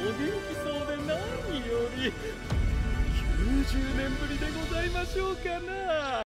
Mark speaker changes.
Speaker 1: 元気そうで何より。90年ぶりでございましょうかな。